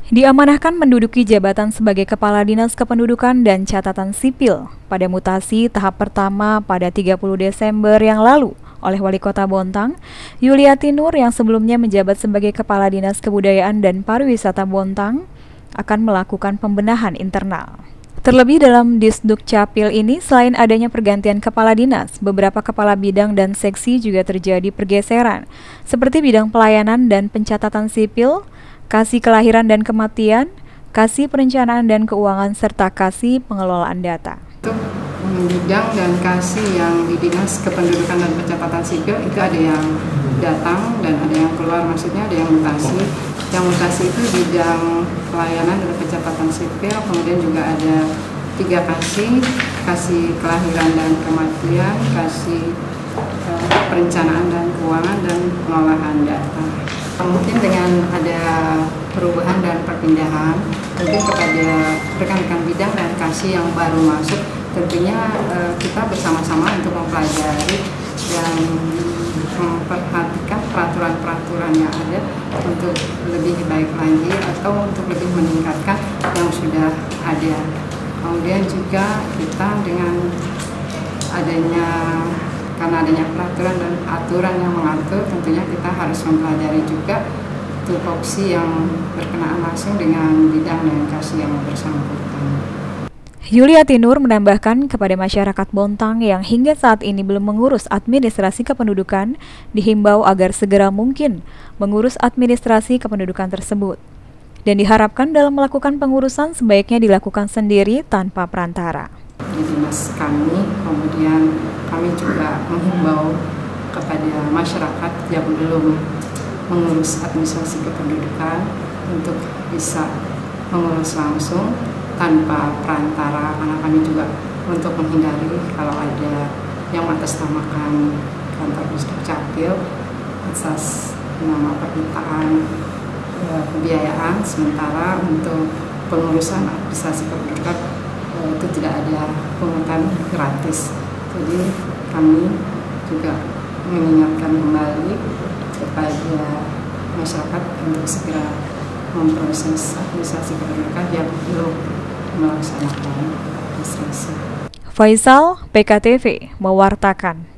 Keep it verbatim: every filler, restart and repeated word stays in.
Diamanahkan menduduki jabatan sebagai Kepala Dinas Kependudukan dan Catatan Sipil pada mutasi tahap pertama pada tiga puluh Desember yang lalu oleh Wali Kota Bontang, Yuliati Nur yang sebelumnya menjabat sebagai Kepala Dinas Kebudayaan dan Pariwisata Bontang akan melakukan pembenahan internal. Terlebih dalam Disduk Capil ini, selain adanya pergantian kepala dinas, beberapa kepala bidang dan seksi juga terjadi pergeseran, seperti bidang pelayanan dan pencatatan sipil, kasih kelahiran dan kematian, kasih perencanaan dan keuangan, serta kasih pengelolaan data. Untuk bidang dan kasih yang di Dinas Kependudukan dan Pencatatan Sipil itu ada yang datang dan ada yang keluar, maksudnya ada yang mutasi. Yang mutasi itu bidang pelayanan dan pencatatan sipil, kemudian juga ada tiga kasih, kasih kelahiran dan kematian, kasih eh, perencanaan dan keuangan, dan pengelolaan data. Mungkin dengan ada perubahan dan perpindahan, mungkin kepada rekan-rekan bidang dan kasih yang baru masuk, tentunya eh, kita bersama-sama untuk mempelajari dan memperhatikan peraturan-peraturan yang ada untuk lebih baik lagi atau untuk lebih meningkatkan yang sudah ada. Kemudian juga kita dengan adanya karena adanya peraturan dan aturan yang mengatur, tentunya kita harus mempelajari juga tupoksi yang berkenaan langsung dengan bidang dan kasih yang bersangkutan. Yuliati Nur menambahkan kepada masyarakat Bontang yang hingga saat ini belum mengurus administrasi kependudukan, dihimbau agar segera mungkin mengurus administrasi kependudukan tersebut. Dan diharapkan dalam melakukan pengurusan sebaiknya dilakukan sendiri tanpa perantara. Di dinas kami, kemudian kami juga menghimbau kepada masyarakat yang belum mengurus administrasi kependudukan untuk bisa mengurus langsung tanpa perantara, karena kami juga untuk menghindari kalau ada yang mengatasnamakan kantor Disduk Capil atas nama permintaan e, pembiayaan, sementara untuk pengurusan administrasi kependudukan e, itu tidak ada pungutan gratis. Jadi kami juga mengingatkan kembali kepada masyarakat untuk segera memproses administrasi kependudukan yang belum melaksanakan administrasi. Faisal, P K T V, mewartakan.